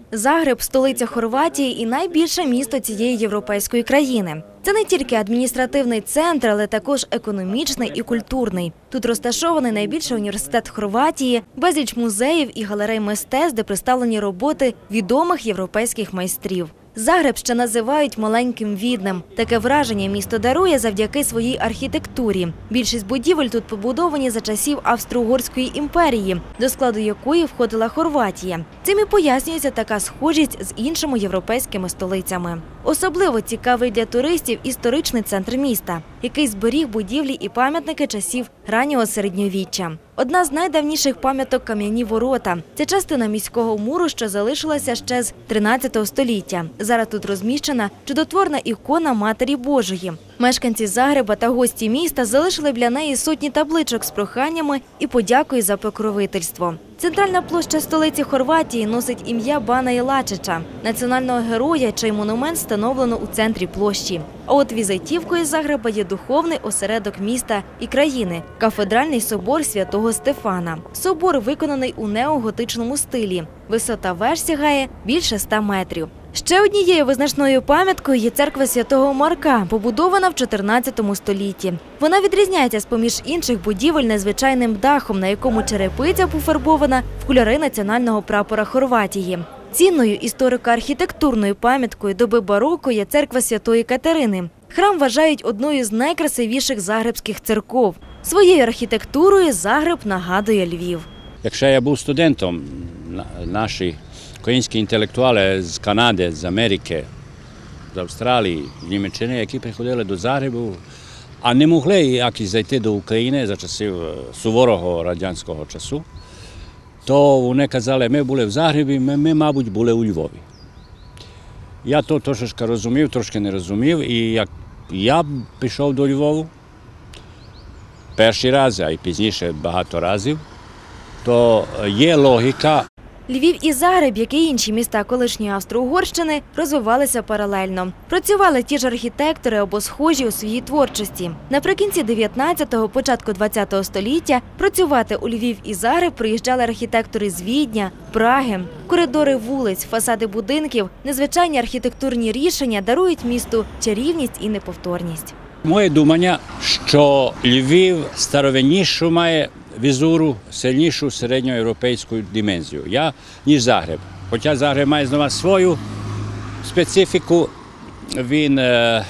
Загреб – столиця Хорватії і найбільше місто цієї європейської країни. Це не тільки адміністративний центр, але також економічний і культурний. Тут розташований найбільший університет Хорватії, безліч музеїв і галерей мистецтв, де представлені роботи відомих європейських майстрів. Загреб ще називають маленьким Віднем. Таке враження місто дарує завдяки своїй архітектурі. Більшість будівель тут побудовані за часів Австро-Угорської імперії, до складу якої входила Хорватія. Цим і пояснюється така схожість з іншими європейськими столицями. Особливо цікавий для туристів історичний центр міста, який зберіг будівлі і пам'ятники часів раннього середньовіччя. Одна з найдавніших пам'яток – кам'яні ворота. Це частина міського муру, що залишилася ще з 13 століття. Зараз тут розміщена чудотворна ікона Матері Божої. Мешканці Загреба та гості міста залишили біля неї сотні табличок з проханнями і подякою за покровительство. Центральна площа столиці Хорватії носить ім'я Бана Ілачича, національного героя, чий монумент встановлено у центрі площі. А от візитівкою Загреба є духовний осередок міста і країни – кафедральний собор Святого Стефана. Собор виконаний у неоготичному стилі. Висота веж сягає більше 100 метрів. Ще однією визначною пам'яткою є церква Святого Марка, побудована в 14 столітті. Вона відрізняється з-поміж інших будівель незвичайним дахом, на якому черепиця пофарбована в кольори національного прапора Хорватії. Цінною історико-архітектурною пам'яткою доби бароко є церква Святої Катерини. Храм вважають одною з найкрасивіших загребських церков. Своєю архітектурою Загреб нагадує Львів. Якщо я був студентом, наші українські інтелектуали з Канади, з Америки, з Австралії, з Німеччини, які приходили до Загребу, а не могли як зайти до України за часів суворого радянського часу, то вони казали, ми були в Загребі, ми, мабуть, були у Львові. Я то трошки розумів, трошки не розумів, і як я пішов до Львову перший раз, а й пізніше багато разів, то є логіка. Львів і Загреб, як і інші міста колишньої Австро-Угорщини, розвивалися паралельно. Працювали ті ж архітектори або схожі у своїй творчості. Наприкінці 19-го, початку 20-го століття працювати у Львів і Загреб приїжджали архітектори з Відня, Праги. Коридори вулиць, фасади будинків, незвичайні архітектурні рішення дарують місту чарівність і неповторність. Моє думання, що Львів старовиннішу має візуру, сильнішу середньоєвропейську димензію, ніж Загреб. Хоча Загреб має знову свою специфіку, він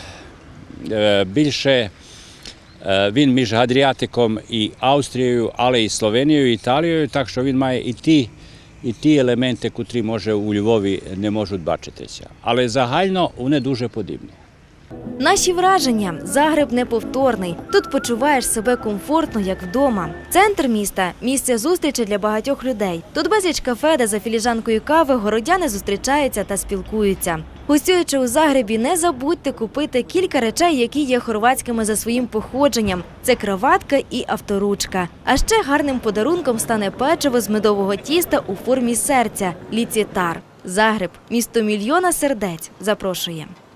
більше він між Адріатиком і Австрією, але і Словенією, і Італією, так що він має і ті елементи, котрі, може, у Львові не можуть бачитися. Але загально вони дуже подібні. Наші враження – Загреб неповторний. Тут почуваєш себе комфортно, як вдома. Центр міста – місце зустрічі для багатьох людей. Тут безліч кафе, де за філіжанкою кави городяни зустрічаються та спілкуються. Гостюючи у Загребі, не забудьте купити кілька речей, які є хорватськими за своїм походженням. Це краватка і авторучка. А ще гарним подарунком стане печиво з медового тіста у формі серця – ліцітар. Загреб – місто мільйона сердець. Запрошує.